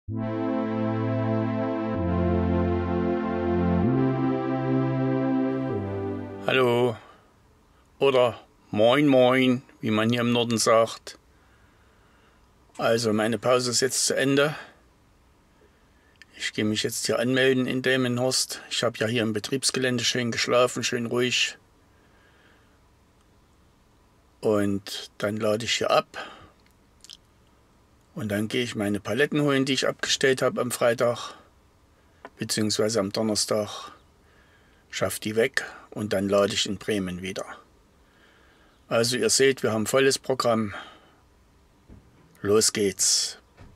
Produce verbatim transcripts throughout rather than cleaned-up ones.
Hallo oder Moin Moin, wie man hier im Norden sagt. Also meine Pause ist jetzt zu Ende. Ich gehe mich jetzt hier anmelden in Delmenhorst. Ich habe ja hier im Betriebsgelände schön geschlafen, schön ruhig. Und dann lade ich hier ab. Und dann gehe ich meine Paletten holen, die ich abgestellt habe am Freitag, beziehungsweise am Donnerstag. Schaffe die weg und dann lade ich in Bremen wieder. Also ihr seht, wir haben volles Programm. Los geht's.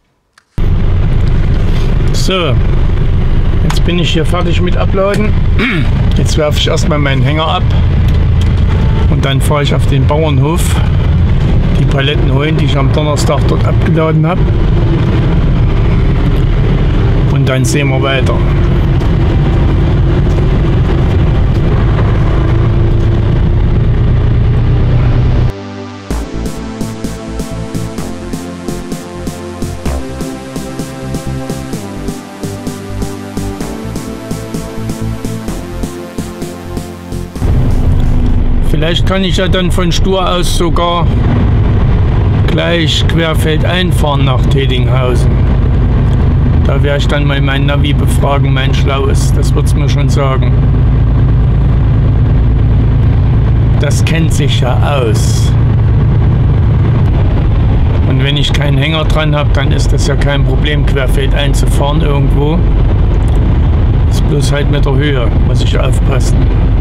So, jetzt bin ich hier fertig mit Uploaden. Jetzt werfe ich erstmal meinen Hänger ab und dann fahre ich auf den Bauernhof die Paletten holen, die ich am Donnerstag dort abgeladen habe. Und dann sehen wir weiter. Vielleicht kann ich ja dann von Stur aus sogar gleich querfeldein fahren nach Tedinghausen. Da werde ich dann mal mein Navi befragen, mein Schlaues. Das wird es mir schon sagen. Das kennt sich ja aus. Und wenn ich keinen Hänger dran habe, dann ist das ja kein Problem, querfeldein zu fahren irgendwo. Ist bloß halt mit der Höhe, muss ich aufpassen.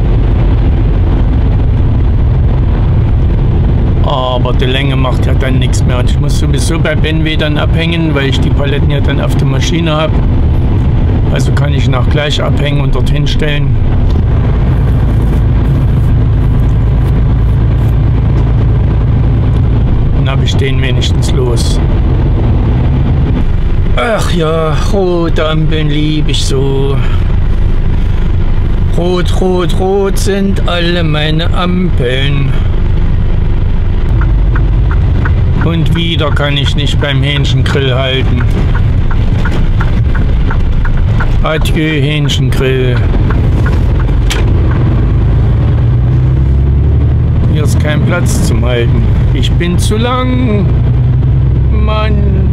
Aber die Länge macht ja dann nichts mehr. Und ich muss sowieso bei B M W dann abhängen, weil ich die Paletten ja dann auf der Maschine habe. Also kann ich nach gleich abhängen und dorthin stellen. Dann habe ich den wenigstens los. Ach ja, rote Ampeln liebe ich so. Rot, rot, rot sind alle meine Ampeln. Und wieder kann ich nicht beim Hähnchengrill halten. Adieu Hähnchengrill. Hier ist kein Platz zum Halten. Ich bin zu lang. Mann.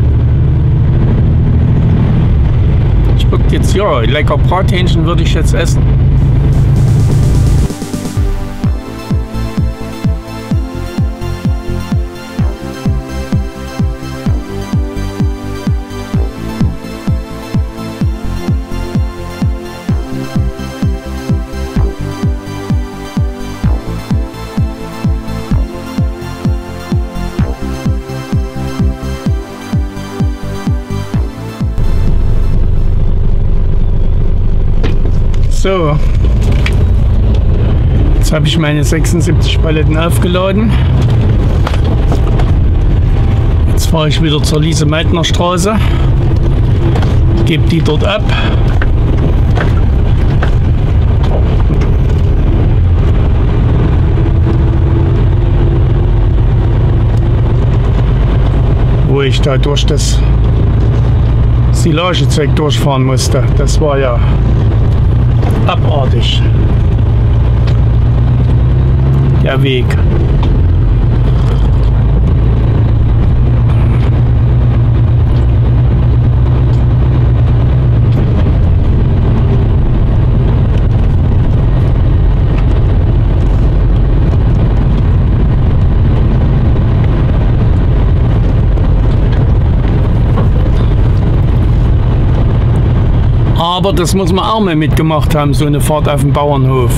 Ich würde jetzt, ja, lecker Brathähnchen würde ich jetzt essen. So, jetzt habe ich meine sechsundsiebzig Paletten aufgeladen. Jetzt fahre ich wieder zur Lise-Meitner-Straße, gebe die dort ab. Wo ich da durch das Silagezeug durchfahren musste. Das war ja abartig. Der Weg. Aber das muss man auch mal mitgemacht haben, so eine Fahrt auf dem Bauernhof.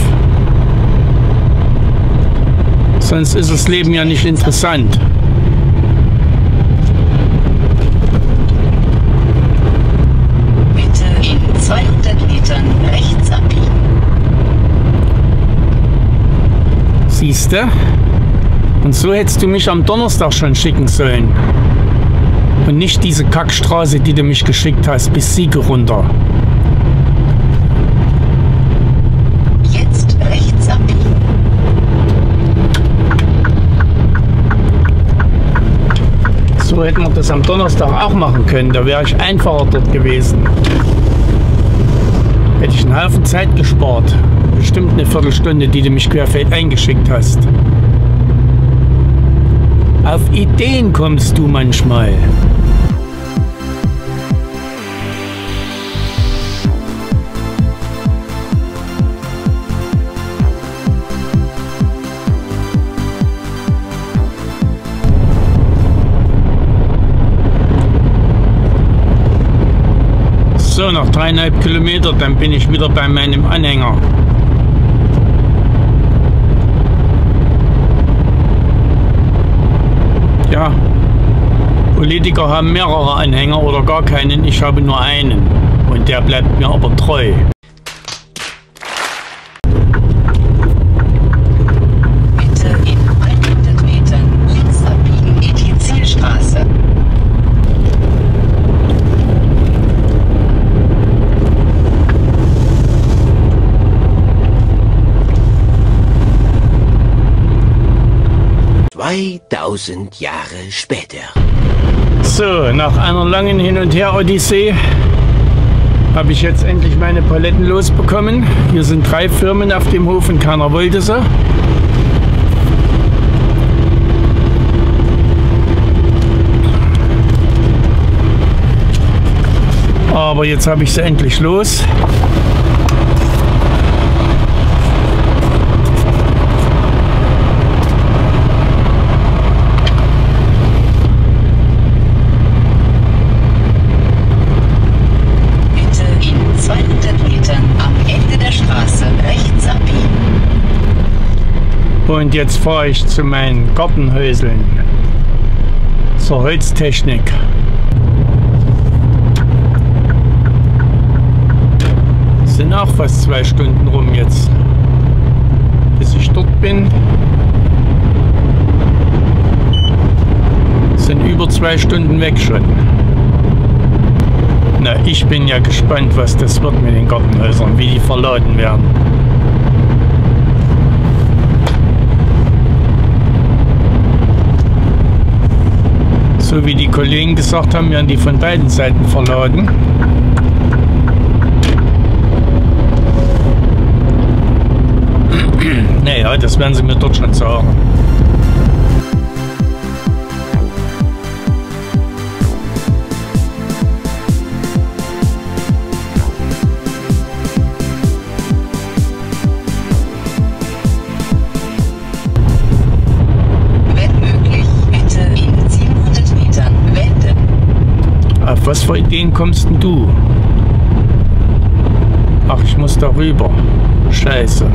Sonst ist das Leben ja nicht interessant. Bitte in zweihundert Metern rechts abbiegen. Siehste? Und so hättest du mich am Donnerstag schon schicken sollen. Und nicht diese Kackstraße, die du mich geschickt hast, bis Siege runter. Jetzt rechts abbiegen. So hätten wir das am Donnerstag auch machen können. Da wäre ich einfacher dort gewesen. Hätte ich einen Haufen Zeit gespart. Bestimmt eine Viertelstunde, die du mich querfeld eingeschickt hast. Auf Ideen kommst du manchmal. So, noch dreieinhalb Kilometer, dann bin ich wieder bei meinem Anhänger. Ja, Politiker haben mehrere Anhänger oder gar keinen, ich habe nur einen und der bleibt mir aber treu. Bitte in hundert Metern links abbiegen in die Zielstraße. zweitausend Jahre später. So, nach einer langen Hin- und Her-Odyssee habe ich jetzt endlich meine Paletten losbekommen. Hier sind drei Firmen auf dem Hof und keiner wollte sie. Aber jetzt habe ich sie endlich los. Und jetzt fahre ich zu meinen Gartenhäuseln, zur Holztechnik. Es sind auch fast zwei Stunden rum jetzt, bis ich dort bin. Es sind über zwei Stunden weg schon. Na, ich bin ja gespannt, was das wird mit den Gartenhäusern, wie die verladen werden. So wie die Kollegen gesagt haben, werden die von beiden Seiten verladen. Naja, das werden sie mir dort schon sagen. Auf was für Ideen kommst denn du? Ach, ich muss da rüber. Scheiße.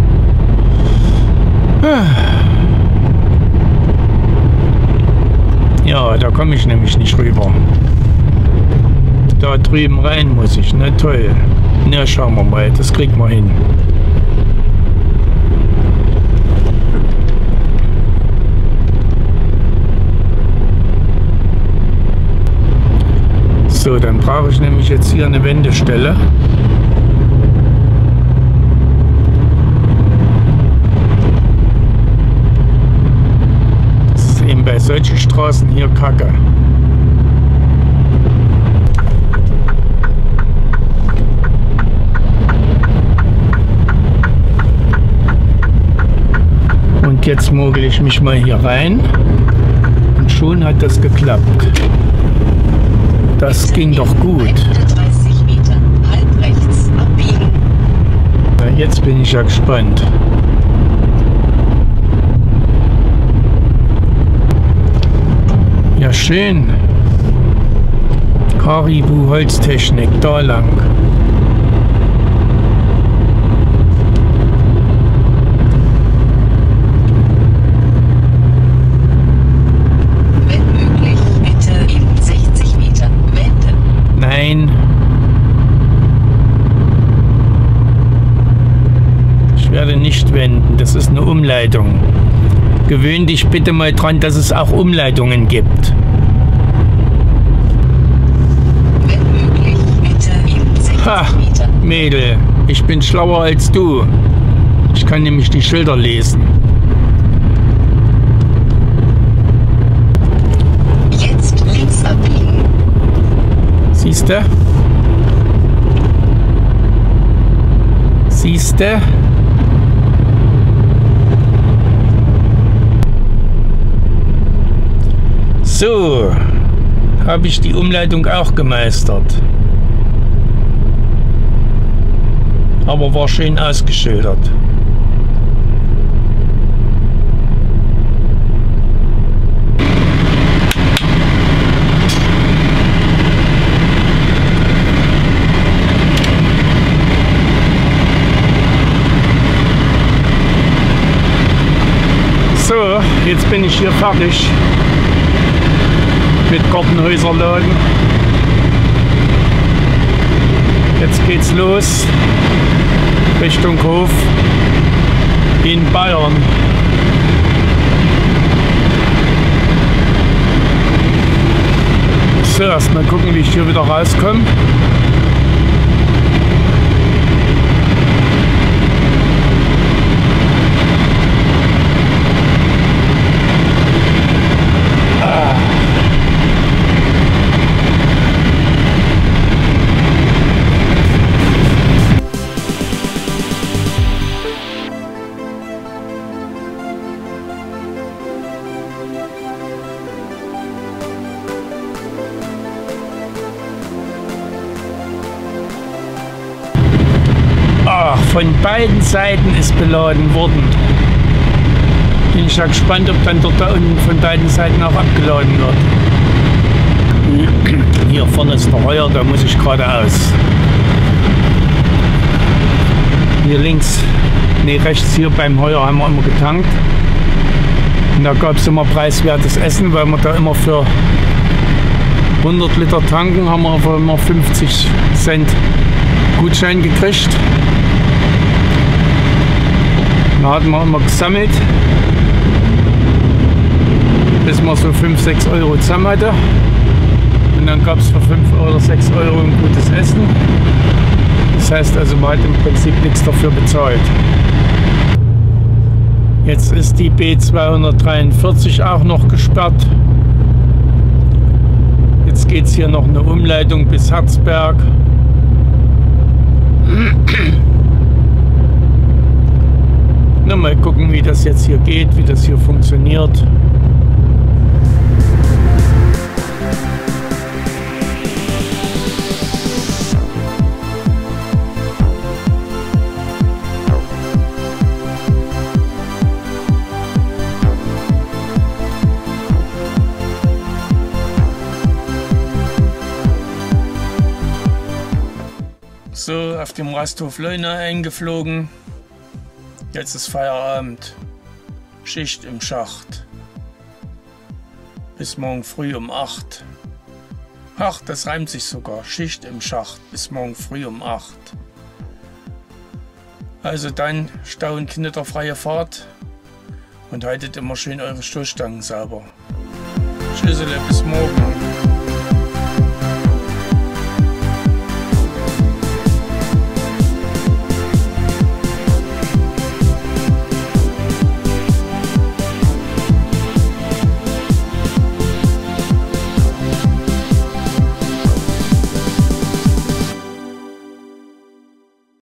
Ja, da komme ich nämlich nicht rüber. Da drüben rein muss ich. Na toll. Na, schauen wir mal. Das kriegen wir hin. So, dann brauche ich nämlich jetzt hier eine Wendestelle. Das ist eben bei solchen Straßen hier Kacke. Und jetzt mogel ich mich mal hier rein und schon hat das geklappt. Das ging doch gut. hundertdreißig Meter, halb rechts abbiegen. Na, jetzt bin ich ja gespannt. Ja, schön. Caribou Holztechnik, da lang. Nein. Ich werde nicht wenden, das ist eine Umleitung. Gewöhn dich bitte mal dran, dass es auch Umleitungen gibt. Wenn möglich, bitte in sechzig Ha, Metern. Mädel, ich bin schlauer als du. Ich kann nämlich die Schilder lesen. Jetzt Siehste? Siehste? So, habe ich die Umleitung auch gemeistert. Aber war schön ausgeschildert. So, jetzt bin ich hier fertig mit Gartenhäuserladen. Jetzt geht's los Richtung Hof in Bayern. So, erstmal gucken, wie ich hier wieder rauskomme. Ach, von beiden Seiten ist beladen worden. Bin ich ja gespannt, ob dann dort da unten von beiden Seiten auch abgeladen wird. Hier vorne ist der Heuer, da muss ich geradeaus. Hier links, nee rechts hier beim Heuer haben wir immer getankt. Und da gab es immer preiswertes Essen, weil wir da immer für hundert Liter tanken, haben wir aber immer fünfzig Cent Gutschein gekriegt. Da hatten wir immer gesammelt, bis man so fünf, sechs Euro zusammen hatte. Und dann gab es für fünf oder sechs Euro ein gutes Essen. Das heißt also, man hat im Prinzip nichts dafür bezahlt. Jetzt ist die B zweihundertdreiundvierzig auch noch gesperrt. Jetzt geht es hier noch eine Umleitung bis Herzberg. Na, mal gucken, wie das jetzt hier geht, wie das hier funktioniert. So, auf dem Rasthof Leuna eingeflogen. Jetzt ist Feierabend. Schicht im Schacht. Bis morgen früh um acht. Ach, das reimt sich sogar. Schicht im Schacht. Bis morgen früh um acht. Also dann Stau- und kinderfreie Fahrt. Und haltet immer schön eure Stoßstangen sauber. Tschüssele, bis morgen.